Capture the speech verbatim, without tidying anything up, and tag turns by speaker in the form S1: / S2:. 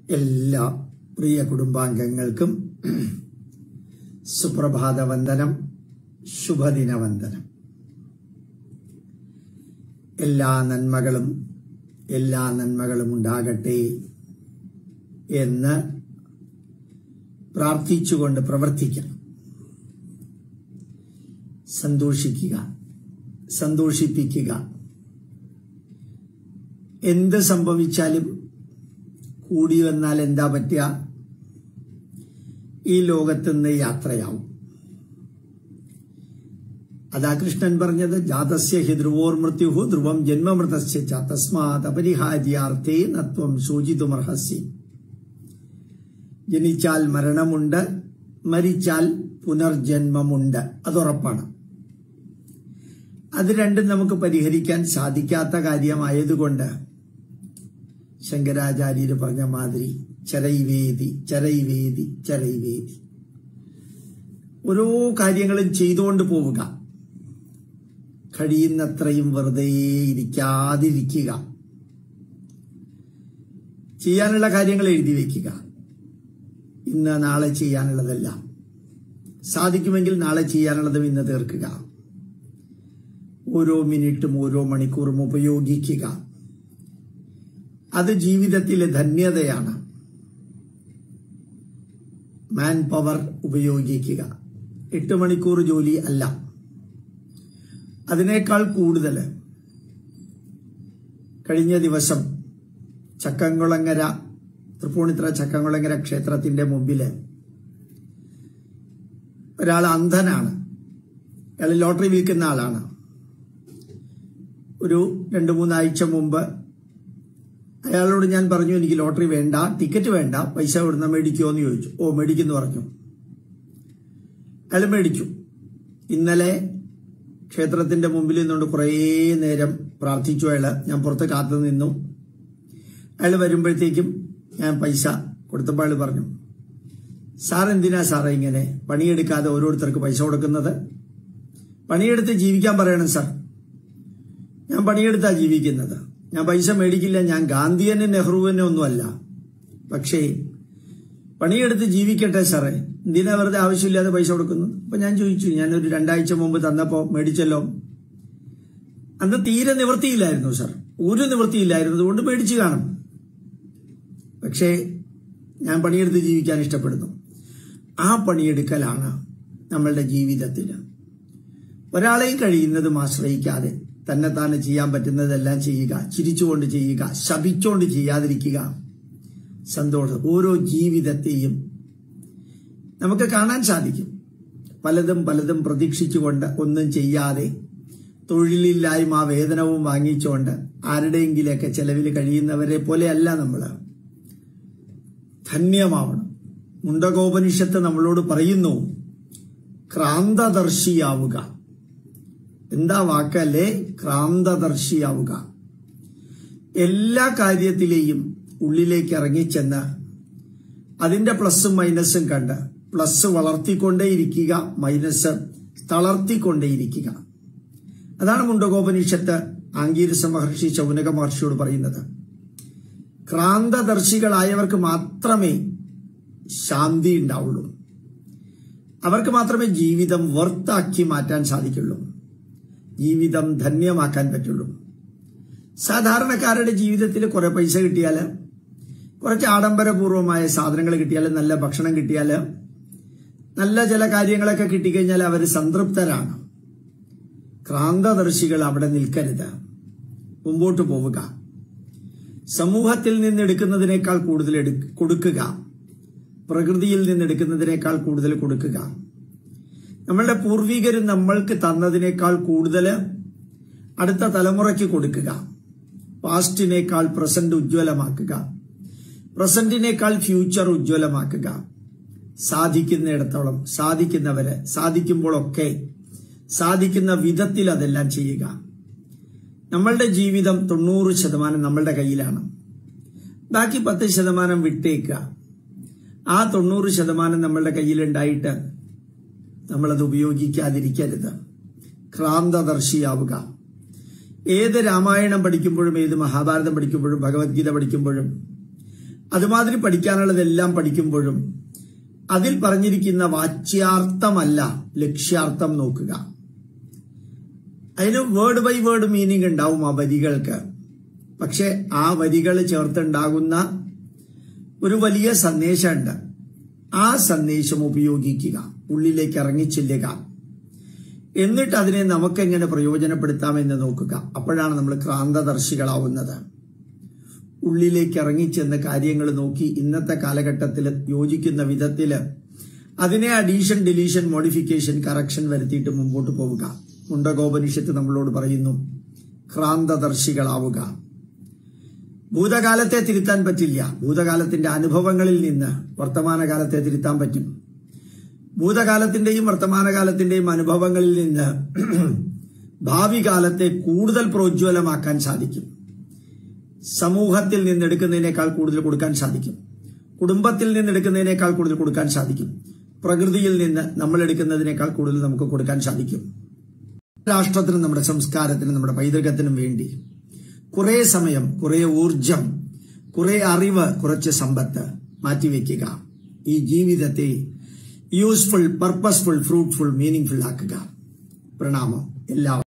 S1: എല്ലാ പ്രിയ കുടുംബാംഗങ്ങൾക്കും സുപ്രഭാത വന്ദനം, ശുഭദിന വന്ദനം. എല്ലാ നന്മകളും എല്ലാ നന്മകളും ഉണ്ടാകട്ടെ എന്ന് പ്രാർത്ഥിച്ചുകൊണ്ട് പ്രവർത്തിക്കാം. സന്തോഷിക്കുക, സന്തോഷിപ്പിക്കുക. എന്ത് സംഭവിച്ചാലും കൂടി വന്നാൽ എന്താ പറ്റുക? ഈ ലോകത്തുനിന്ന് യാത്രയാവും. അതാ കൃഷ്ണൻ പറഞ്ഞത്, ജാതസ്യ ഹി ധ്രുവോർ മൃത്യുഹു ധ്രുവം ജന്മമൃതസ്യ ച തസ്മാത് അപരിഹാര്യാർത്ഥേ നത്വം ശോചിതുമർഹസി. ജനിച്ചാൽ മരണമുണ്ട്, മരിച്ചാൽ പുനർജന്മമുണ്ട്, അതുറപ്പാണ്. അത് രണ്ടും നമുക്ക് പരിഹരിക്കാൻ സാധിക്കാത്ത കാര്യമായതുകൊണ്ട് ശങ്കരാചാര്യര് പറഞ്ഞ മാതിരി ചരൈവേദി ചരൈവേദി ചരൈവേദി ഓരോ കാര്യങ്ങളും ചെയ്തുകൊണ്ട് പോവുക. കഴിയുന്നത്രയും വെറുതെ ഇരിക്കാതിരിക്കുക. ചെയ്യാനുള്ള കാര്യങ്ങൾ എഴുതി വയ്ക്കുക. ഇന്ന് നാളെ ചെയ്യാനുള്ളതല്ല, സാധിക്കുമെങ്കിൽ നാളെ ചെയ്യാനുള്ളതും ഇന്ന് തീർക്കുക. ഓരോ മിനിറ്റും ഓരോ മണിക്കൂറും ഉപയോഗിക്കുക. അത് ജീവിതത്തിലെ ധന്യതയാണ്. മാൻ പവർ ഉപയോഗിക്കുക. എട്ട് മണിക്കൂർ ജോലി അല്ല, അതിനേക്കാൾ കൂടുതൽ. കഴിഞ്ഞ ദിവസം ചക്കംകുളങ്ങര, തൃപ്പൂണിത്തുറ ചക്കംകുളങ്ങര ക്ഷേത്രത്തിന്റെ മുമ്പില് ഒരാൾ അന്ധനാണ്. അയാൾ ലോട്ടറി വിൽക്കുന്ന ആളാണ്. ഒരു രണ്ടു മൂന്നാഴ്ച മുമ്പ് അയാളോട് ഞാൻ പറഞ്ഞു, എനിക്ക് ലോട്ടറി വേണ്ട, ടിക്കറ്റ് വേണ്ട, പൈസ ഇവിടുന്ന് മേടിക്കുമോ എന്ന് ചോദിച്ചു. ഓ, മേടിക്കുന്നു പറഞ്ഞു. അയാൾ മേടിച്ചു. ഇന്നലെ ക്ഷേത്രത്തിന്റെ മുമ്പിൽ നിന്നുകൊണ്ട് കുറേ നേരം പ്രാർത്ഥിച്ചു അയാള്. ഞാൻ പുറത്ത് കാത്തു നിന്നു. അയാൾ വരുമ്പോഴത്തേക്കും ഞാൻ പൈസ കൊടുത്തപ്പോൾ അയാൾ പറഞ്ഞു, സാർ എന്തിനാ സാറേ ഇങ്ങനെ പണിയെടുക്കാതെ ഓരോരുത്തർക്ക് പൈസ കൊടുക്കുന്നത്? പണിയെടുത്ത് ജീവിക്കാൻ പറയണം സാർ. ഞാൻ പണിയെടുത്താ ജീവിക്കുന്നത്. ഞാൻ പൈസ മേടിക്കില്ല. ഞാൻ ഗാന്ധിയനും നെഹ്റുവിനും ഒന്നുമല്ല. പക്ഷേ പണിയെടുത്ത് ജീവിക്കട്ടെ സാറേ, എന്തിനാ വെറുതെ ആവശ്യമില്ലാതെ പൈസ കൊടുക്കുന്നു? അപ്പൊ ഞാൻ ചോദിച്ചു, ഞാനൊരു രണ്ടാഴ്ച മുമ്പ് തന്നപ്പോ മേടിച്ചല്ലോ. അന്ന് തീരെ നിവൃത്തിയില്ലായിരുന്നു സാർ, ഒരു നിവൃത്തിയില്ലായിരുന്നു, അതുകൊണ്ട് മേടിച്ചു കാണും. പക്ഷേ ഞാൻ പണിയെടുത്ത് ജീവിക്കാൻ ഇഷ്ടപ്പെടുന്നു. ആ പണിയെടുക്കലാണ് നമ്മളുടെ ജീവിതത്തിൽ. ഒരാളെയും കഴിയുന്നതും ആശ്രയിക്കാതെ തന്നെ താനെ ചെയ്യാൻ പറ്റുന്നതെല്ലാം ചെയ്യുക. ചിരിച്ചുകൊണ്ട് ചെയ്യുക, ശപിച്ചുകൊണ്ട് ചെയ്യാതിരിക്കുക. സന്തോഷം. ഓരോ ജീവിതത്തെയും നമുക്ക് കാണാൻ സാധിക്കും. പലതും പലതും പ്രതീക്ഷിച്ചുകൊണ്ട് ഒന്നും ചെയ്യാതെ തൊഴിലില്ലായ്മ വേതനവും വാങ്ങിച്ചുകൊണ്ട് ആരുടെയെങ്കിലൊക്കെ ചെലവിൽ കഴിയുന്നവരെ പോലെയല്ല നമ്മൾ. ധന്യമാവണം. മുണ്ടകോപനിഷത്ത് നമ്മളോട് പറയുന്നു, ക്രാന്തദർശിയാവുക. എന്താ വാക്കല്ലേ? ക്രാന്തദർശിയാവുക. എല്ലാ കാര്യത്തിലെയും ഉള്ളിലേക്ക് ഇറങ്ങിച്ചെന്ന് അതിന്റെ പ്ലസും മൈനസും കണ്ട് പ്ലസ് വളർത്തിക്കൊണ്ടേയിരിക്കുക, മൈനസ് തളർത്തിക്കൊണ്ടേയിരിക്കുക. അതാണ് മുണ്ടകോപനിഷത്ത് ആംഗീരസ മഹർഷി ശൗനക മഹർഷിയോട് പറയുന്നത്. ക്രാന്തദർശികളായവർക്ക് മാത്രമേ ശാന്തി ഉണ്ടാവുള്ളൂ. അവർക്ക് മാത്രമേ ജീവിതം വർത്താക്കി മാറ്റാൻ സാധിക്കുള്ളൂ, ജീവിതം ധന്യമാക്കാൻ പറ്റുള്ളൂ. സാധാരണക്കാരുടെ ജീവിതത്തിൽ കുറെ പൈസ കിട്ടിയാൽ, കുറച്ച് ആഡംബരപൂർവമായ സാധനങ്ങൾ കിട്ടിയാൽ, നല്ല ഭക്ഷണം കിട്ടിയാൽ, നല്ല ചില കാര്യങ്ങളൊക്കെ കിട്ടിക്കഴിഞ്ഞാൽ അവർ സംതൃപ്തരാണ്. ക്രാന്തദർശികൾ അവിടെ നിൽക്കരുത്, മുമ്പോട്ട് പോവുക. സമൂഹത്തിൽ നിന്നെടുക്കുന്നതിനേക്കാൾ കൂടുതൽ കൊടുക്കുക, പ്രകൃതിയിൽ നിന്നെടുക്കുന്നതിനേക്കാൾ കൂടുതൽ കൊടുക്കുക. നമ്മളുടെ പൂർവികർ നമ്മൾക്ക് തന്നതിനേക്കാൾ കൂടുതൽ അടുത്ത തലമുറയ്ക്ക് കൊടുക്കുക. പാസ്റ്റിനേക്കാൾ പ്രസന്റ് ഉജ്ജ്വലമാക്കുക, പ്രസന്റിനേക്കാൾ ഫ്യൂച്ചർ ഉജ്ജ്വലമാക്കുക. സാധിക്കുന്നിടത്തോളം, സാധിക്കുന്നവരെ സാധിക്കുമ്പോഴൊക്കെ സാധിക്കുന്ന വിധത്തിൽ അതെല്ലാം ചെയ്യുക. നമ്മളുടെ ജീവിതം തൊണ്ണൂറ് ശതമാനം നമ്മളുടെ കയ്യിലാണ്. ബാക്കി പത്ത് ശതമാനം വിട്ടേക്കുക. ആ തൊണ്ണൂറ് ശതമാനം നമ്മളുടെ കയ്യിലുണ്ടായിട്ട് നമ്മളത് ഉപയോഗിക്കാതിരിക്കരുത്. ക്രാന്തദർശിയാവുക. ഏത് രാമായണം പഠിക്കുമ്പോഴും ഏത് മഹാഭാരതം പഠിക്കുമ്പോഴും ഭഗവത്ഗീത പഠിക്കുമ്പോഴും അതുമാതിരി പഠിക്കാനുള്ളതെല്ലാം പഠിക്കുമ്പോഴും അതിൽ പറഞ്ഞിരിക്കുന്ന വാച്യാർത്ഥമല്ല ലക്ഷ്യാർത്ഥം നോക്കുക. അതിന് വേർഡ് ബൈ വേർഡ് മീനിങ് ഉണ്ടാവും ആ വരികൾക്ക്. പക്ഷെ ആ വരികൾ ചേർത്തുണ്ടാകുന്ന ഒരു വലിയ സന്ദേശമുണ്ട്. ആ സന്ദേശം ഉപയോഗിക്കുക, ഉള്ളിലേക്ക് ഇറങ്ങിച്ചെല്ലുക, എന്നിട്ട് അതിനെ നമുക്കെങ്ങനെ പ്രയോജനപ്പെടുത്താമെന്ന് നോക്കുക. അപ്പോഴാണ് നമ്മൾ ക്രാന്തദർശികളാവുന്നത്. ഉള്ളിലേക്ക് ഇറങ്ങിച്ചെന്ന് കാര്യങ്ങൾ നോക്കി ഇന്നത്തെ കാലഘട്ടത്തിൽ യോജിക്കുന്ന വിധത്തിൽ അതിനെ അഡീഷൻ, ഡിലീഷൻ, മോഡിഫിക്കേഷൻ, കറക്ഷൻ വരുത്തിയിട്ട് മുമ്പോട്ട് പോവുക. മുണ്ടകോപനിഷത്ത് നമ്മളോട് പറയുന്നു, ക്രാന്തദർശികളാവുക. ഭൂതകാലത്തെ തിരുത്താൻ പറ്റില്ല. ഭൂതകാലത്തിന്റെ അനുഭവങ്ങളിൽ നിന്ന് വർത്തമാനകാലത്തെ തിരുത്താൻ പറ്റും. ഭൂതകാലത്തിന്റെയും വർത്തമാനകാലത്തിന്റെയും അനുഭവങ്ങളിൽ നിന്ന് ഭാവി കാലത്തെ കൂടുതൽ പ്രോജ്വലമാക്കാൻ സാധിക്കും. സമൂഹത്തിൽ നിന്നെടുക്കുന്നതിനേക്കാൾ കൂടുതൽ കൊടുക്കാൻ സാധിക്കും. കുടുംബത്തിൽ നിന്നെടുക്കുന്നതിനേക്കാൾ കൂടുതൽ കൊടുക്കാൻ സാധിക്കും. പ്രകൃതിയിൽ നിന്ന് നമ്മൾ എടുക്കുന്നതിനേക്കാൾ കൂടുതൽ നമുക്ക് കൊടുക്കാൻ സാധിക്കും. രാഷ്ട്രത്തിനും നമ്മുടെ സംസ്കാരത്തിനും നമ്മുടെ പൈതൃകത്തിനും വേണ്ടി കുറെ സമയം, കുറെ ഊർജം, കുറെ അറിവ്, കുറച്ച് സമ്പത്ത് മാറ്റിവെക്കുക. ഈ ജീവിതത്തെ യൂസ്ഫുൾ, പർപ്പസ്ഫുൾ, ഫ്രൂട്ട്ഫുൾ, മീനിങ്ഫുൾ ആക്കുക. പ്രണാമം. എല്ലാവർക്കും